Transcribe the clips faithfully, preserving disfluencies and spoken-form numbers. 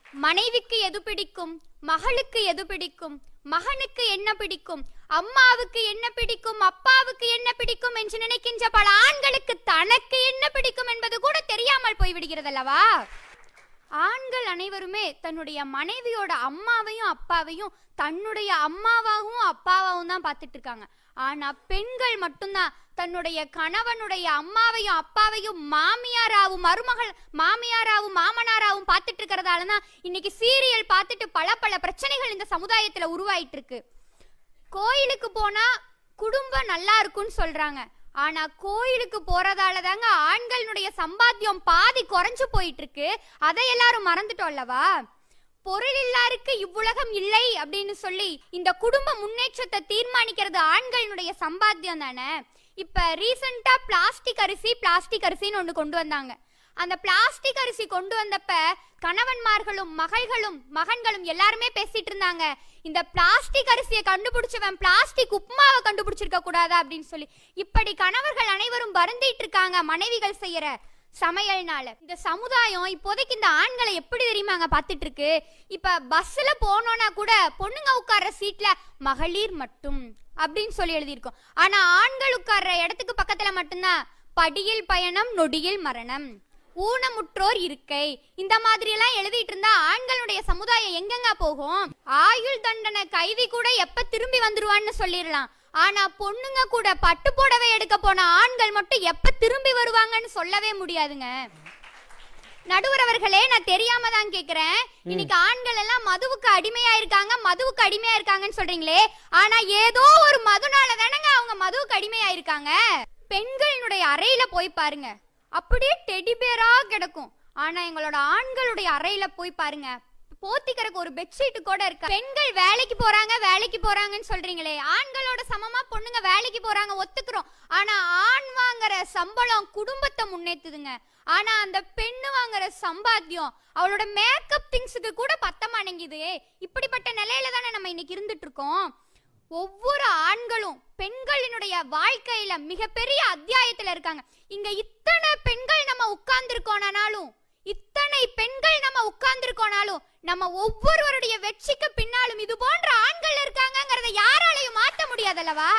மனைவிக்கு எது பிடிக்கும், மகளுக்கு எது பிடிக்கும், மகனுக்கு என்ன பிடிக்கும், அம்மாவுக்கு என்ன பிடிக்கும், அப்பாவுக்கு என்ன பிடிக்கும் என்று நினைக்கின்ற பல ஆண்களுக்கு தனக்கு என்ன பிடிக்கும் என்பது கூட தெரியாமல் போய்விடுகிறது அல்லவா? ஆண்கள் அனைவருமே தன்னுடைய மனைவியோட அம்மாவையும் அப்பாவையும் தன்னுடைய அம்மாவாகவும் அப்பாவாகவும் தான் பார்த்துட்டு இருக்காங்க. ஆனா பெண்கள் மட்டும்தான் தன்னுடைய கணவனுடைய அம்மாவையும் அப்பாவையும் மாமியாராவும் மருமகள் மாமியாராவும் மாமனாராவும் பார்த்துட்டு இருக்கிறதாலதான் இன்னைக்கு சீரியல் பார்த்துட்டு பல பல பிரச்சனைகள் இந்த சமுதாயத்துல உருவாயிட்டு இருக்கு. கோயிலுக்கு போனா குடும்பம் நல்லா இருக்குன்னு சொல்றாங்க. ஆனா கோயிலுக்கு போறதால தாங்க ஆண்களுடைய சம்பாத்தியம் பாதி குறைஞ்சு போயிட்டு இருக்கு. அதை எல்லாரும் மறந்துட்டோம் அல்லவா? பொருள் இல்லாருக்கு இவ்வுலகம் இல்லை அப்படின்னு சொல்லி இந்த குடும்ப முன்னேற்றத்தை தீர்மானிக்கிறது ஆண்களுடைய சம்பாத்தியம் தானே. இப்ப ரீசெண்டா பிளாஸ்டிக் அரிசி பிளாஸ்டிக் அரிசின்னு ஒண்ணு கொண்டு வந்தாங்க. அந்த பிளாஸ்டிக் அரிசி கொண்டு வந்தப்ப கணவன்மார்களும் மகள்களும் மகன்களும் எல்லாருமே பேசிட்டு இருந்தாங்க, இந்த பிளாஸ்டிக் அரிசியை கண்டுபிடிச்சவன் பிளாஸ்டிக் உப்புமாவை கண்டுபிடிச்சிருக்க கூடாதா அப்படின்னு சொல்லி. இப்படி கணவர்கள் அனைவரும் வருந்திட்டு இருக்காங்க மனைவிகள் செய்யற சமையல்னால. இந்த சமுதாயம் இப்போதைக்கு இந்த ஆண்களை எப்படி தெரியுமாங்க பார்த்துட்டு இருக்கு. இப்ப பஸ்ல போனோம்னா கூட பொண்ணுங்க உட்கார்ற சீட்ல மகளிர் மட்டும் அப்படின்னு சொல்லி எழுதியிருக்கோம். ஆனா ஆண்கள் உட்கார்ற இடத்துக்கு பக்கத்துல மட்டும்தான் படியில் பயணம் நொடியில் மரணம், ஊனமுற்றோர் இருக்கை, இந்த மாதிரி எல்லாம் எழுதிட்டு இருந்தா ஆண்களுடைய சமுதாயம் எங்கெங்க போகும்? ஆயுள் தண்டனை கைதி கூட எப்ப திரும்பி வந்துருவான்னு சொல்லிடலாம். ஆனா பொண்ணுங்க கூட பட்டு புடவை எடுக்க போன ஆண்கள் மட்டும் எப்ப திரும்பி வருவாங்கன்னு சொல்லவே முடியாதுங்க. நடுவர் அவர்களே, நான் தெரியாம தான் கேக்குறேன். இன்னைக்கு ஆண்கள் எல்லாம் மதுவுக்கு அடிமையா இருக்காங்க மதுவுக்கு அடிமையா இருக்காங்கன்னு சொல்றீங்களே, ஆனா ஏதோ ஒரு மதுனால தானங்க அவங்க மதுவுக்கு அடிமையா இருக்காங்க. பெண்களுடைய அறையில போய் பாருங்க, அப்படியே டெடி பேரா கிடக்கும். ஆனா எங்களோட ஆண்களுடைய அறையில போய் பாருங்க, போத்திக்கிறதுக்கு ஒரு பெட்ஷீட் கூட இருக்கு. பெண்கள் வேலைக்கு போறாங்க வேலைக்கு போறாங்கன்னு சொல்றீங்களே, ஆண்களோட சமமா பொண்ணுங்க வேலைக்கு போறாங்க ஒத்துக்கிறோம். ஆனா ஆண் வாங்குற சம்பளம் குடும்பத்தை முன்னேத்துதுங்க. ஆனா அந்த பெண்ணு வாங்குற சம்பாத்தியம் அவளோட மேக்கப் திங்ஸுக்கு கூட பத்த மாட்டேங்குது. இப்படிப்பட்ட நிலையில தானே நம்ம இன்னைக்கு இருந்துட்டு இருக்கோம். ஒவ்வொரு ஆண்களும் பெண்களினுடைய வாழ்க்கையில மிகப்பெரிய அத்தியாயத்துல இருக்காங்க. இங்க இத்தனை பெண்கள் நம்ம உட்கார்ந்து இருக்கோம்னாலும் இத்தனை பெண்கள் நம்ம உட்கார்ந்து இருக்கோம்னாலும் நம்ம ஒவ்வொருவருடைய வெற்றிக்கு பின்னாலும் இது போன்ற ஆண்கள் இருக்காங்கங்கறத யாராலையும் மாற்ற முடியாதல்லவா?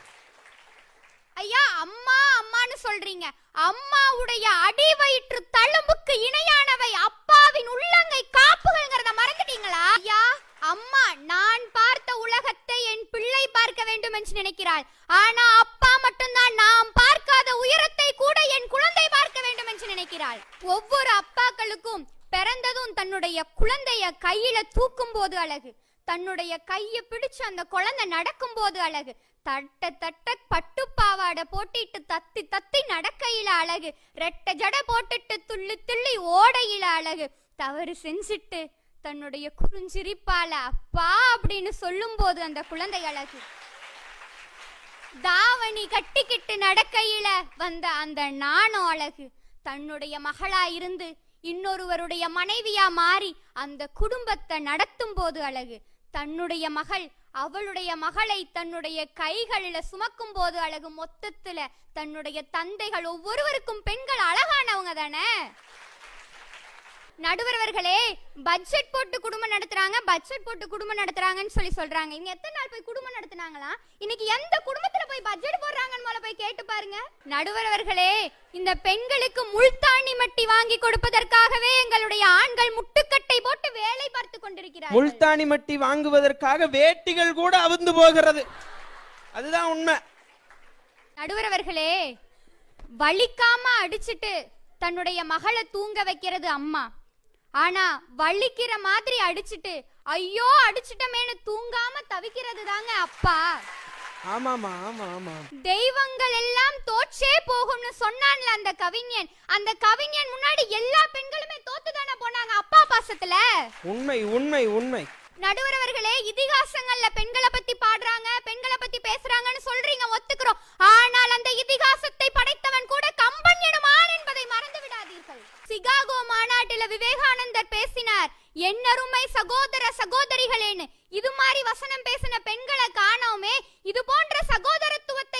ஐயா, அம்மா அம்மான்னு சொல்றீங்க, அம்மாவுடைய அடி வயிற்று தழும்புக்கு இணையானவை அப்பாவின் உள்ளங்கை காப்புகள்ங்கறத மறந்துட்டீங்களா? ஐயா, அம்மா நான் பார்த்த உலகத்தை என் பிள்ளை பார்க்க வேண்டும் என்று நினைக்கிறாள். ஆனா அப்பா மட்டும்தான் நாம் பார்க்காத உயரத்தை கூட என் குழந்தை பார்க்க வேண்டும் என்று நினைக்கிறாள். ஒவ்வொரு அப்பாக்களுக்கும் பிறந்ததும் தன்னுடைய குழந்தைய கையில தூக்கும் போது அழகு, தன்னுடைய கையை பிடிச்சு அந்த குழந்தை நடக்கும் போது அழகு, தட்ட தட்ட பட்டு பாவாடை போட்டிட்டு தத்தி தத்தி நடக்கையில அழகு, ரெட்ட ஜடை போட்டுட்டு துள்ளி துள்ளி ஓடையில அழகு, தவறு செஞ்சிட்டு தன்னுடைய குறுஞ்சிரிப்பால அப்பா அப்படின்னு சொல்லும் போது அந்த குழந்தை அழகு, தாவணி கட்டிக்கிட்டு நடக்கையில வந்த அந்த நாணம் அழகு, தன்னுடைய மகளா இருந்து இன்னொருவருடைய மனைவியா மாறி அந்த குடும்பத்தை நடத்தும் போது அழகு, தன்னுடைய மகள் அவளுடைய மகளை தன்னுடைய கைகளில சுமக்கும் போது அழகு. மொத்தத்துல தன்னுடைய தந்தைகள் ஒவ்வொருவருக்கும் பெண்கள் அழகானவங்க தானே. நடுவர்களே, பட்ஜெட் போட்டு குடும்பம் நடத்துறாங்க பட்ஜெட் போட்டு குடும்பம் நடத்துறாங்கன்னு சொல்லி சொல்றாங்க. இங்க எத்தனை நாள் போய் குடும்பம் நடத்துனாங்களா? இன்னைக்கு எந்த குடும்பத்துல போய் பட்ஜெட் போடுறாங்கன்னு மேல போய் கேட்டு பாருங்க. நடுவர்களே, இந்த பெண்களுக்கு முள்தாணி மட்டி வாங்கி கொடுப்பதற்காகவே எங்களுடைய ஆண்கள் முட்டுக்கட்டை போட்டு வேலை பார்த்து கொண்டிருக்கிறார்கள். முள்தாணி மட்டி வாங்குவதற்காக வேட்டிகள் கூட அவுந்து போகிறது. அதுதான் உண்மை. நடுவர்களே, வலிக்காம அடிச்சிட்டு தன்னுடைய மகளை தூங்க வைக்கிறது அம்மா. ஆனா வலிக்கிற மாதிரி அடிச்சிட்டு ஐயோ அடிச்சிட்டமேனு தூங்காம தவிக்கிறது தாங்க அப்பா. ஆமாமா ஆமா ஆமா. தெய்வங்கள் எல்லாம் தோற்றே போகும்னு சொன்னான்ல அந்த கவிஞன். அந்த கவிஞன் முன்னாடி எல்லா பெண்களுமே தோத்துதானே போனாங்க அப்பா பாசத்துல. உண்மை உண்மை உண்மை. நடுவர்களே, இதிகாசங்கள்ல பெண்களை பத்தி பாடுறாங்க பெண்களை பத்தி பேசுறாங்கன்னு சொல்றீங்க, ஒத்துக்கிறோம். ஆனால் அந்த இதிகாசத்தை படைத்தவன் கூட கம்பன் எனும் ஆண் என்பதை மறந்து விடாதீர்கள். சிகாகோ மாநாட்டில விவேகானந்தர் பேசினார், என்னருமை சகோதர சகோதரிகளேன்னு. இது மாதிரி வசனம் பேசின பெண்களை காணோமே, இது போன்ற சகோதரத்துவத்தை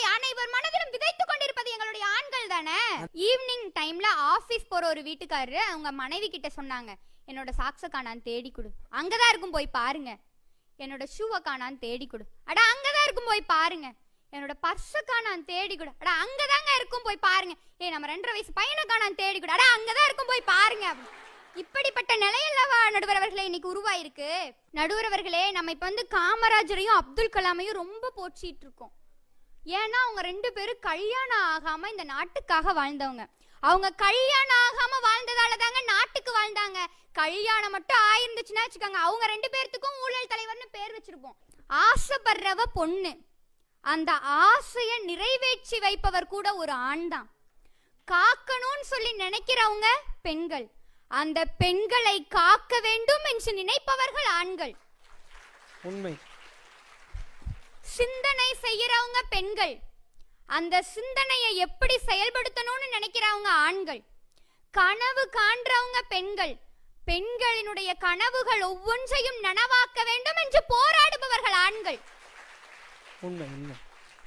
அனைவர் மனதிலும் விதைத்துக் கொண்டிருப்பது எங்களுடைய ஆண்கள் தானே. ஈவினிங் டைம்ல ஆபீஸ் போற ஒரு வீட்டுக்காரரு அவங்க மனைவி கிட்ட சொன்னாங்க, என்னோட சாக்ஸ காணான்னு தேடி கொடு, அங்கதான் இருக்கும் போய் பாருங்க. என்னோட ஷூவை காணான்னு தேடி கொடு, அட அங்கதான் இருக்கும் போய் பாருங்க. என்னோட பர்ஸ காணான்னு தேடி கொடு, அட அங்கதாங்க இருக்கும் போய் பாருங்க. ஏ நம்ம ரெண்டரை வயசு பையனை காணான்னு தேடி கொடு, அட அங்கதான் இருக்கும் போய் பாருங்க. இப்படிப்பட்ட நிலையல்லவா நடுவர் அவர்களே இன்னைக்கு உருவாயிருக்கு. நடுவர் அவர்களே, நம்ம இப்ப வந்து காமராஜரையும் அப்துல் கலாமையும் ரொம்ப போற்றிட்டு இருக்கோம். ஏன்னா அவங்க ரெண்டு பேரும் கல்யாணம் ஆகாம இந்த நாட்டுக்காக வாழ்ந்தவங்க. அவங்க கல்யாணம் ஆகாம வாழ்ந்ததால தாங்க நாட்டுக்கு வாழ்ந்தாங்க. கல்யாணம் மட்டும் ஆயிருந்துச்சுன்னா வச்சுக்கோங்க, அவங்க ரெண்டு பேர்த்துக்கும் ஊழல் தலைவர்னு பேர் வச்சிருப்போம். ஆசைப்படுறவ பொண்ணு, அந்த ஆசைய நிறைவேற்றி வைப்பவர் கூட ஒரு ஆண் தான். காக்கணும்னு சொல்லி நினைக்கிறவங்க பெண்கள், அந்த பெண்களை காக்க வேண்டும் என்று நினைப்பவர்கள் ஆண்கள். உண்மை. சிந்தனை செய்யறவங்க பெண்கள், அந்த சிந்தனையை எப்படி செயல்படுத்தணும்னு நினைக்கிறவங்க ஆண்கள். கனவு காண்றவங்க பெண்கள், பெண்களினுடைய கனவுகள் ஒவ்வொன்றையும் நனவாக்க வேண்டும் என்று போராடுபவர்கள் ஆண்கள். உண்மை உண்மை.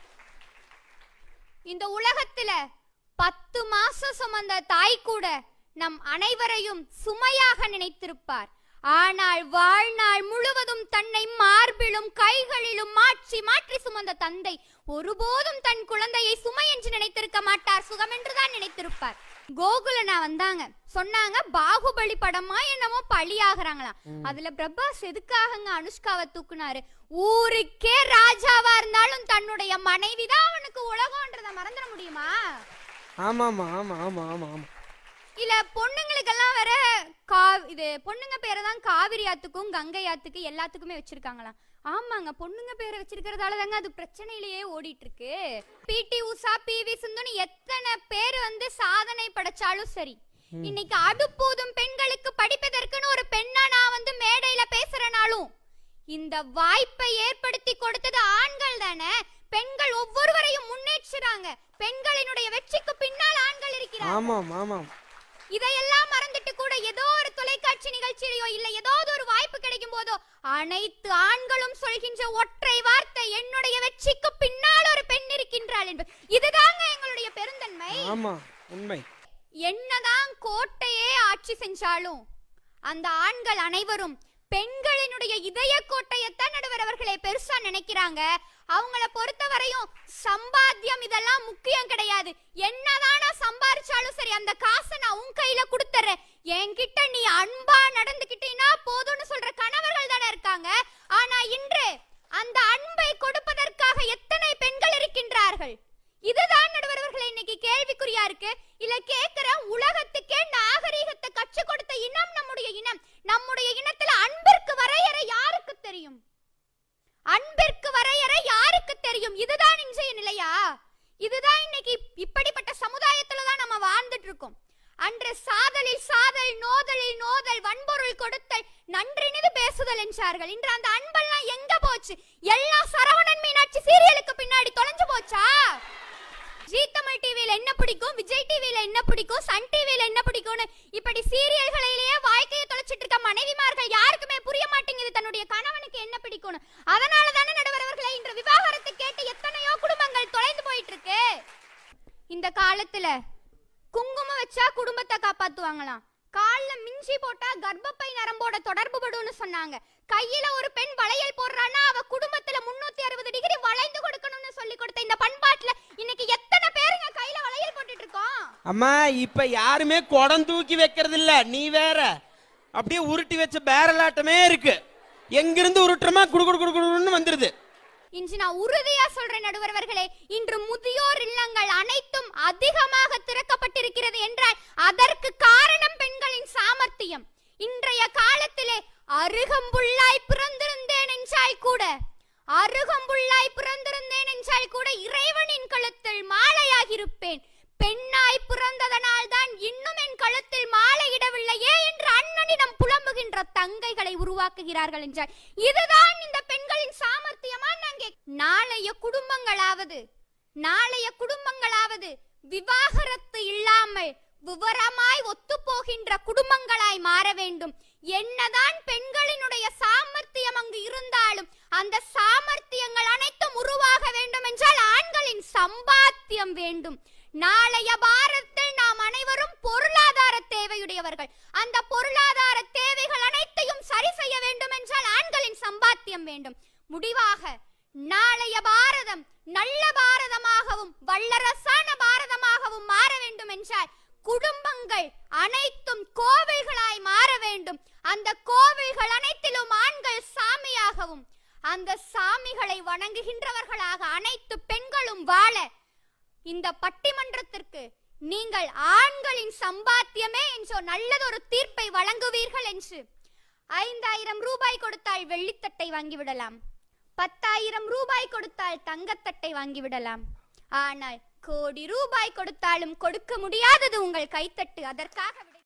இந்த உலகத்துல பத்து மாசம் சுமந்த தாய் கூட நம் அனைவரையும் சுமையாக நினைத்திருப்பார். ஆனால் வாழ்நாள் முழுவதும் தன்னை மார்பிலும் கைகளிலும் மாற்றி மாற்றி சுமந்த தந்தை ஒருபோதும் தன் குழந்தையை சுமை என்று நினைத்திருக்க மாட்டார், சுகம் என்றுதான் நினைத்திருப்பார். கோகுலனா வந்தாங்க, சொன்னாங்க பாகுபலி படமா என்னமோ பழியாகிறாங்களாம். அதுல பிரபாஸ் எதுக்காகங்க அனுஷ்காவை தூக்குனாரு? ஊருக்கே ராஜாவா இருந்தாலும் தன்னுடைய மனைவிதான் அவனுக்கு உலகம்ன்றத மறந்துட முடியுமா? ஆமாமா ஆமா ஆமா ஆமா ஆமா. இல்ல பொண்ணுங்களுக்கெல்லாம் வேற கா இது பொண்ணுங்க பேரை தான் காவிரி ஆத்துக்கும் கங்கை ஆத்துக்கு எல்லாத்துக்குமே வச்சிருக்காங்களாம். ஆமாங்க, பொண்ணுங்க பேரை வச்சிருக்கிறதால தாங்க அது பிரச்சனையிலேயே ஓடிட்டு இருக்கு. பிடி உஷா, பிவி சிந்துன்னு எத்தனை பேர் வந்து சாதனை படைச்சாலும் சரி, இன்னைக்கு அடுப்பூதும் பெண்களுக்கு படிப்பதற்குன்னு ஒரு பெண்ணா நான் வந்து மேடையில பேசுறனாலும் இந்த வாய்ப்பை ஏற்படுத்தி கொடுத்தது ஆண்கள் தானே. பெண்கள் ஒவ்வொருவரையும் முன்னேற்றுறாங்க. பெண்களினுடைய வெற்றிக்கு பின்னால் ஆண்கள் இருக்கிறாங்க. ஆமாம் ஆமாம். இதையெல்லாம் மறந்துட்டு கூட ஏதோ ஒரு தொலைக்காட்சி நிகழ்ச்சியிலயோ இல்ல ஏதாவது ஒரு வாய்ப்பு கிடைக்கும் போதோ அனைத்து ஆண்களும் சொல்கின்ற ஒற்றை வார்த்தை, என்னுடைய வெற்றிக்கு பின்னால் ஒரு பெண் இருக்கின்றாள் என்பது. இதுதாங்க எங்களுடைய பெருந்தன்மை. ஆமா உண்மை. என்னதான் கோட்டையே ஆட்சி செஞ்சாலும் அந்த ஆண்கள் அனைவரும் பெண்களினுடைய இதய கோட்டையத்தான் நடுவர் அவர்களே பெருசா நினைக்கிறாங்க. அவங்கள பொறுத்தவரையும் சம்பாத்தியம் இதெல்லாம் முக்கியம் கிடையாது. என்னதான் நான் சம்பாரிச்சாலும் சரி, அந்த காசை நான் உன் கையில கொடுத்துறேன், என்கிட்ட நீ அன்பா நடந்துகிட்டீங்கன்னா போதும்னு சொல்ற கணவர்கள் தானே இருக்காங்க. ஆனா இன்று அந்த அன்பை கொடுப்பதற்காக எத்தனை பெண்கள் இருக்கின்றார்கள்? இதுதான் நடுவர்களே இன்னைக்கு கேள்விக்குறியா இருக்கு. இல்ல கேக்குற உலகத்துக்கே நாகரீகத்தை கற்றுக் கொடுத்த இனம் நம்முடைய இனம். நம்முடைய இனத்துல அன்பிற்கு வரையறை யாருக்கு தெரியும்? அன்பிற்கு வரையறை யாருக்கு தெரியும்? இதுதான் இன்றைய நிலையா? இதுதான் இன்னைக்கு இப்படிப்பட்ட சமுதாயத்துலதான் நம்ம வாழ்ந்துட்டு இருக்கோம். அன்று சாதலில் சாதல், நோதலில் நோதல், வன்பொருள் கொடுத்தல், நன்றினிது பேசுதல் என்றார்கள். இன்று அந்த அன்பெல்லாம் எங்க போச்சு? எல்லா சரவணன் மீனாட்சி சீரியலுக்கு பின்னாடி தொலைஞ்சு போச்சா? ஜி தமிழ் டிவில என்ன பிடிக்கும், விஜய் டிவில என்ன பிடிக்கும், சன் டிவில என்ன பிடிக்கும்னு இப்படி சீரியல்களிலேயே வாழ்க்கையை தொலைச்சிட்டு இருக்க மனைவிமார்கள் யாருக்குமே புரிய மாட்டேங்குது தன்னுடைய கணவனுக்கு என்ன பிடிக்கும்னு. அதனால தானே நடுவர் அவர்களே இன்று விவாகரத்து கேட்டு எத்தனையோ குடும்பங்கள் தொலைந்து போயிட்டு இருக்கு. இந்த காலத்துல குங்குமம் வச்சா குடும்பத்தை காப்பாத்துவாங்களாம், கால்ல மிஞ்சி போட்டா கர்ப்பப்பை நரம்போட தொடர்பு படும்னு சொன்னாங்க. கையில ஒரு பெண் வளையல் போடுறான்னா அவ குடும்பத்துல முன்னூத்தி அறுபது டிகிரி வளைந்து கொடுக்கணும்னு சொல்லி கொடுத்த இந்த பண்பாட்டுல இன்னைக்கு எத்தனை பேருங்க கையில வளையல் போட்டுட்டு இருக்கோம்? அம்மா இப்ப யாருமே குடம் தூக்கி வைக்கிறது இல்ல, நீ வேற அப்படியே உருட்டி வச்ச பேரலாட்டமே இருக்கு. எங்கிருந்து உருட்டுறமா குடு குடு குடு குடுன்னு வந்துருது. இன்று நான் உறுதியா சொல்றேன் நடுவர்களே, இன்று முதியோர் இல்லங்கள் அனைத்தும் அதிகமாக திறக்கப்பட்டிருக்கிறது என்றால் அதற்கு காரணம் பெண்களின் சாமர்த்தியம். இன்றைய காலத்திலே அருகம்புல்லாய் பிறந்திருந்தேன் என்றால் கூட அருகம்புல்லாய் பிறந்திருந்தேன் என்றால் கூட இறைவனின் கழுத்தில் மாலையாகிருப்பேன். பெண்ணாய் பிறந்ததனால் தான் இன்னும் என் கழுத்தில் மாலையிடவில்லையே என்று அண்ணனிடம் புலம்புகின்ற தங்கைகளை உருவாக்குகிறார்கள் என்றால் இதுதான் இந்த பெண்களின் சாமர்த்தியமா? நாங்க நாளைய குடும்பங்களாவது நாளைய குடும்பங்களாவது விவாகரத்து இல்லாமல் விவரமாய் ஒத்து போகின்ற குடும்பங்களாய் மாற வேண்டும். என்னதான் பெண்களினுடைய சாமர்த்தியம் அங்கு இருந்தாலும் அந்த சாமர்த்தியங்கள் அனைத்தும் உருவாக வேண்டும் என்றால் ஆண்களின் ஆண்களின் சம்பாத்தியம் வேண்டும். நாளைய பாரதத்தில் நாம் அனைவரும் பொருளாதார தேவையுடையவர்கள். அந்த பொருளாதார தேவைகள் அனைத்தையும் சரி செய்ய வேண்டும் என்றால் ஆண்களின் சம்பாத்தியம் வேண்டும். முடிவாக நாளைய பாரதம் நல்ல பாரதமாகவும் வல்லரசான பாரதமாகவும் மாற வேண்டும் என்றால் குடும்பங்கள் அனைத்தும் கோவில்களாய் மாற வேண்டும். அந்த கோவில்கள் அனைத்திலும் ஆண்கள் சாமியாகவும் அந்த சாமிகளை வணங்குகின்றவர்களாக அனைத்து பெண்களும் வாழ இந்த பட்டிமன்றத்திற்கு நீங்கள் ஆண்களின் சம்பாத்தியமே என்றோ நல்லதொரு தீர்ப்பை வழங்குவீர்கள் என்று ஐந்தாயிரம் ரூபாய் கொடுத்தால் வெள்ளித்தட்டை வாங்கிவிடலாம், பத்தாயிரம் ரூபாய் கொடுத்தால் தங்கத்தட்டை வாங்கிவிடலாம். ஆனால் கோடி ரூபாய் கொடுத்தாலும் கொடுக்க முடியாதது உங்கள் கைத்தட்டு. அதற்காக